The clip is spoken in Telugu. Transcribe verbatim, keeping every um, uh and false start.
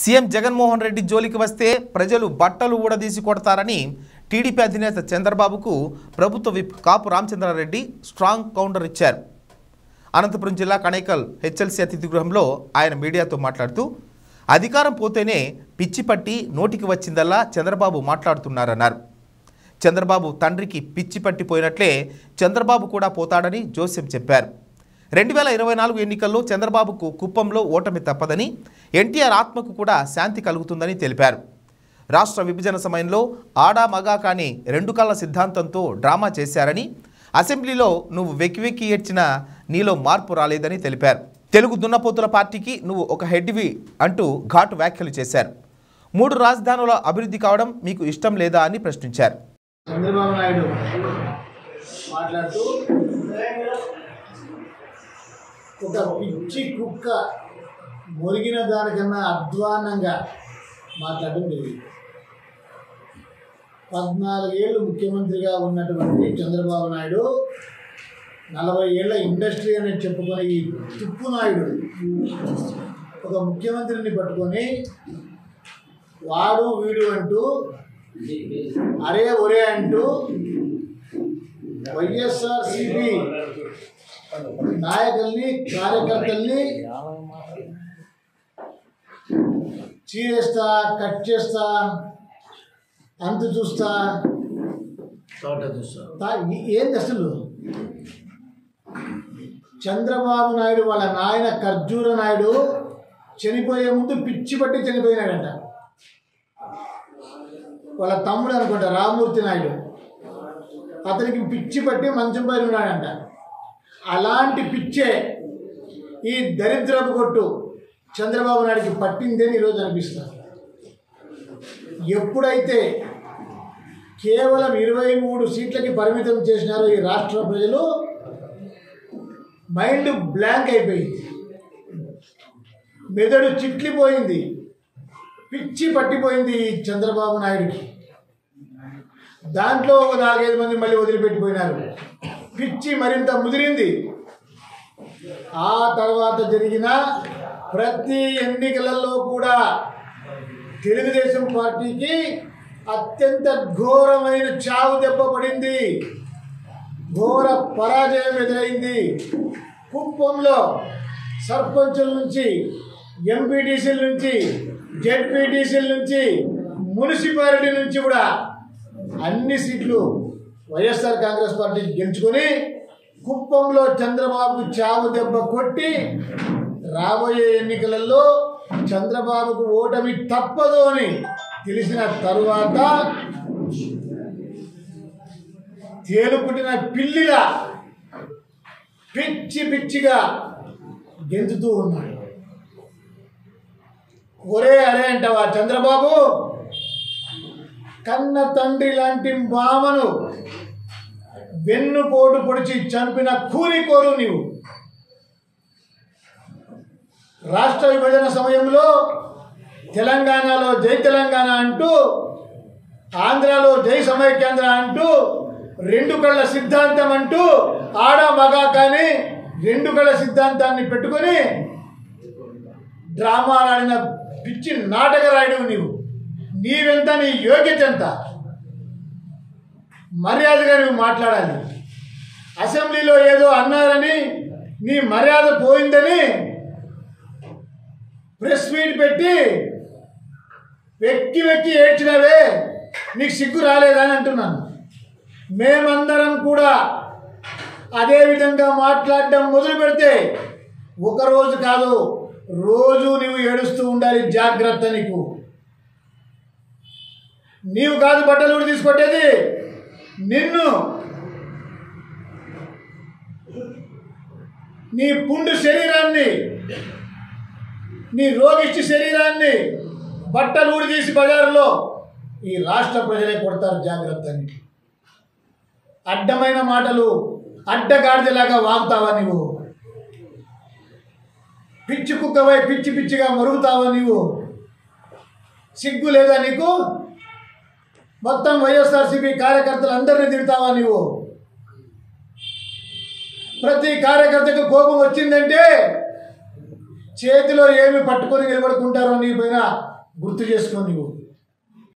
సీఎం జగన్మోహన్ రెడ్డి జోలికి వస్తే ప్రజలు బట్టలు ఊడదీసి కొడతారని టీడీపీ అధినేత చంద్రబాబుకు ప్రభుత్వ whip Kapu Ramachandra Reddy strong counter ఇచ్చారు. అనంతపురం జిల్లా కణేకల్ హెచ్ఎల్సీ అతిథి గృహంలో ఆయన మీడియాతో మాట్లాడుతూ అధికారం పోతేనే పిచ్చి పట్టి నోటికి వచ్చిందల్లా చంద్రబాబు మాట్లాడుతున్నారన్నారు. చంద్రబాబు తండ్రికి పిచ్చి పట్టిపోయినట్లే చంద్రబాబు కూడా పోతాడని జోస్యం చెప్పారు. రెండు వేల ఇరవై నాలుగు ఎన్నికల్లో చంద్రబాబుకు కుప్పంలో ఓటమి తప్పదని, ఎన్టీఆర్ ఆత్మకు కూడా శాంతి కలుగుతుందని తెలిపారు. రాష్ట్ర విభజన సమయంలో ఆడా మగా కానీ రెండు కళ్ళ సిద్ధాంతంతో డ్రామా చేశారని, అసెంబ్లీలో నువ్వు వెక్కి వెక్కి ఏడ్చినా నీలో మార్పు రాలేదని తెలిపారు. తెలుగు దున్నపోతుల పార్టీకి నువ్వు ఒక హెడ్వి అంటూ ఘాటు వ్యాఖ్యలు చేశారు. మూడు రాజధానుల అభివృద్ధి కావడం మీకు ఇష్టం లేదా అని ప్రశ్నించారు. చంద్రబాబు నాయుడు మాట్లాడుతూ ఒక పిచ్చి కుక్క మొరిగిన దానికన్నా అధ్వానంగా మాట్లాడడం జరిగింది. పద్నాలుగేళ్ళు ముఖ్యమంత్రిగా ఉన్నటువంటి చంద్రబాబు నాయుడు నలభై ఏళ్ల ఇండస్ట్రీ అని చెప్పుకునే ఈ తుప్పు నాయుడు ఒక ముఖ్యమంత్రిని పట్టుకొని వాడు వీడు అంటూ అరే ఒరే అంటూ వైఎస్ఆర్సీపీ నాయకుల్ని కార్యకర్తల్ని చీరేస్తా, కట్ చేస్తా, అంతు చూస్తా, చూస్తా ఏంది అసలు? చంద్రబాబు నాయుడు వాళ్ళ నాయన ఖర్జూర నాయుడు చనిపోయే ముందు పిచ్చి పట్టి చనిపోయినాడంట. వాళ్ళ తమ్ముడు అనుకుంటా రామమూర్తి నాయుడు, అతనికి పిచ్చి పట్టి మంచం పైన ఉన్నాడంట. అలాంటి పిచ్చే ఈ దరిద్రపు కొట్టు చంద్రబాబు నాయుడికి పట్టిందని ఈరోజు అనిపిస్తుంది. ఎప్పుడైతే కేవలం ఇరవై మూడు సీట్లకి పరిమితం చేసినారో ఈ రాష్ట్ర ప్రజలు మైండ్ బ్లాంక్ అయిపోయింది, మెదడు చిట్లిపోయింది, పిచ్చి పట్టిపోయింది ఈ చంద్రబాబు నాయుడికి. దాంట్లో ఒక నాలుగైదు మంది మళ్ళీ వదిలిపెట్టిపోయినారు. పిచ్చి మరింత ముదిరింది. ఆ తర్వాత జరిగిన ప్రతి ఎన్నికలలో కూడా తెలుగుదేశం పార్టీకి అత్యంత ఘోరమైన చావు దెబ్బ పడింది, ఘోర పరాజయం ఎదురైంది. కుప్పంలో సర్పంచుల నుంచి, ఎంపీటీసీల నుంచి, జెడ్పీటీసీల నుంచి, మున్సిపాలిటీ నుంచి కూడా అన్ని సీట్లు వైఎస్ఆర్ కాంగ్రెస్ పార్టీ గెలుచుకొని కుప్పంలో చంద్రబాబు చావు దెబ్బ కొట్టి రాబోయే ఎన్నికలలో చంద్రబాబుకు ఓటమి తప్పదు అని తెలిసిన తరువాత తేలుపుట్టిన పిల్లిలా పిచ్చి పిచ్చిగా గెంతుతూ ఉన్నాడు. ఒరే అరే అంటావా చంద్రబాబు? కన్న తండ్రి లాంటి మామను వెన్నుపోటు పొడిచి చంపిన కూలికోరు నీవు. రాష్ట్ర విభజన సమయంలో తెలంగాణలో జై తెలంగాణ అంటూ, ఆంధ్రాలో జై సమైక్యాంధ్ర అంటూ, రెండు కళ్ళ సిద్ధాంతం అంటూ, ఆడ మగా కానీ రెండు కళ్ళ సిద్ధాంతాన్ని పెట్టుకొని డ్రామా ఆడిన పిచ్చి నాటక రాయడం నీవు. నీవెంత, నీ యోగ్యత ఎంత? మర్యాదగా నువ్వు మాట్లాడాలి. అసెంబ్లీలో ఏదో అన్నారని నీ మర్యాద పోయిందని ప్రెస్ మీట్ పెట్టి వెక్కి వెక్కి ఏడ్చినవే, నీకు సిగ్గు రాలేదని అంటున్నాను. మేమందరం కూడా అదే విధంగా మాట్లాడడం మొదలు పెడితే ఒకరోజు కాదు, రోజు నువ్వు ఏడుస్తూ ఉండాలి. జాగ్రత్త. నీకు నీవు కాదు బట్టలు కూడా తీసుకొట్టేది, నిన్ను నీ పుండు శరీరాన్ని, నీ రోగిష్టి శరీరాన్ని బట్టలు ఊడి తీసి బజారులో ఈ రాష్ట్ర ప్రజలే కొడతారు. జాగ్రత్త. అని అడ్డమైన మాటలు అడ్డగాడిదలాగా వాగుతావా నీవు? పిచ్చి కుక్కవై పిచ్చి పిచ్చిగా మరుగుతావా నీవు? సిగ్గు లేదా నీకు? మొత్తం వైఎస్ఆర్సీపీ కార్యకర్తలు అందరినీ తిడతావా నీవు? ప్రతి కార్యకర్తకు కోపం వచ్చిందంటే చేతిలో ఏమి పట్టుకొని నిలబడుకుంటారో నీ పైన గుర్తు చేసుకో నువ్వు.